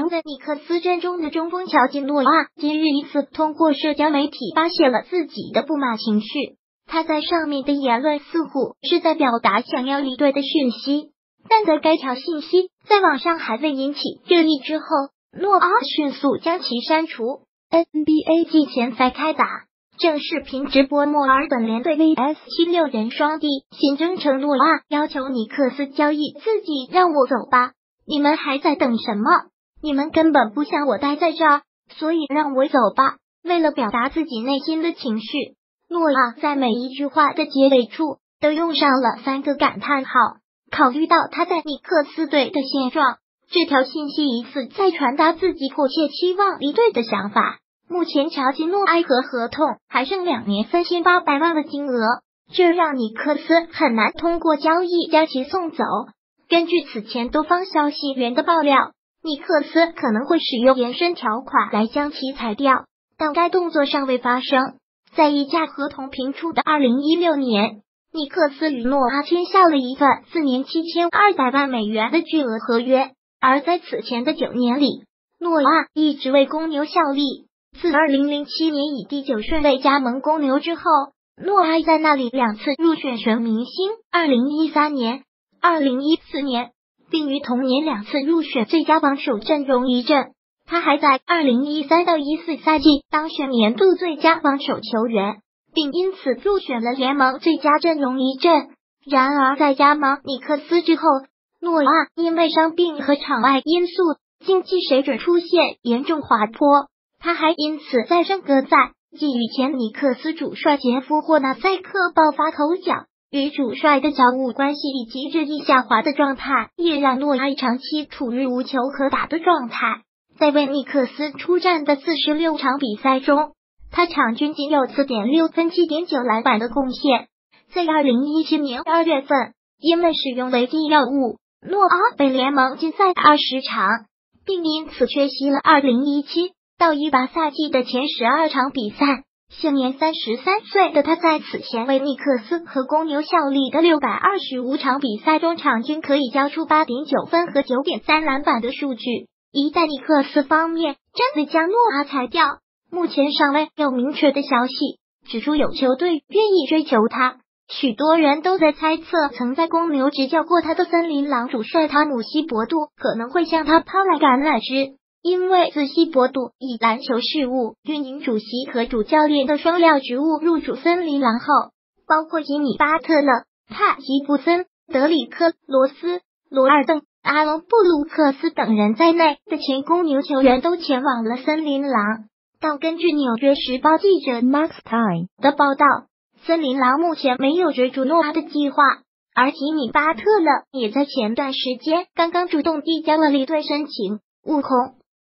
名在尼克斯阵中的中锋乔吉诺瓦，今日一次通过社交媒体发泄了自己的不满情绪。他在上面的言论似乎是在表达想要离队的讯息，但在该条信息在网上还未引起热议之后，诺阿迅速将其删除。NBA 季前赛开打，正视频直播墨尔本联队 vs76人双帝，新征程诺阿要求尼克斯交易自己，让我走吧，你们还在等什么？你们根本不想我待在这儿，所以让我走吧。为了表达自己内心的情绪，诺阿在每一句话的结尾处都用上了3个感叹号。考虑到他在尼克斯队的现状，这条信息疑似在传达自己迫切期望离队的想法。目前乔吉诺埃和合同还剩2年3800万的金额，这让尼克斯很难通过交易将其送走。根据此前多方消息源的爆料，尼克斯可能会使用延伸条款来将其裁掉，但该动作尚未发生。在溢价合同评出的2016年，尼克斯与诺阿签下了一份4年7200万美元的巨额合约，而在此前的9年里，诺阿一直为公牛效力。自2007年以第9顺位加盟公牛之后，诺阿在那里2次入选全明星，2013年、2014年，并于同年2次入选最佳防守阵容一阵。他还在2013到14赛季当选年度最佳防守球员，并因此入选了联盟最佳阵容一阵。然而在加盟尼克斯之后，诺阿因为伤病和场外因素，竞技水准出现严重滑坡。他还因此在圣歌赛即与前尼克斯主帅杰夫霍纳塞克爆发口角，与主帅的交恶关系以及日益下滑的状态，也让诺阿长期处于无球可打的状态。在为尼克斯出战的46场比赛中，他场均仅有4.6分、7.9篮板的贡献。在2017年2月份，因为使用违禁药物，诺阿被联盟禁赛20场，并因此缺席了2017到18赛季的前12场比赛。现年33岁的他在此前为尼克斯和公牛效力的625场比赛中，场均可以交出8.9分和9.3篮板的数据。一旦尼克斯方面真的将诺阿裁掉，目前尚未有明确的消息指出有球队愿意追求他。许多人都在猜测，曾在公牛执教过他的森林狼主帅汤姆希伯杜可能会向他抛来橄榄枝。因为自希伯杜以篮球事务运营主席和主教练的双料职务入主森林狼后，包括吉米巴特勒、帕吉布森、德里克罗斯、罗尔邓、阿隆布鲁克斯等人在内的前公牛球员都前往了森林狼。但根据纽约时报记者 Max Time 的报道，森林狼目前没有追逐诺阿的计划，而吉米巴特勒也在前段时间刚刚主动递交了离队申请。悟空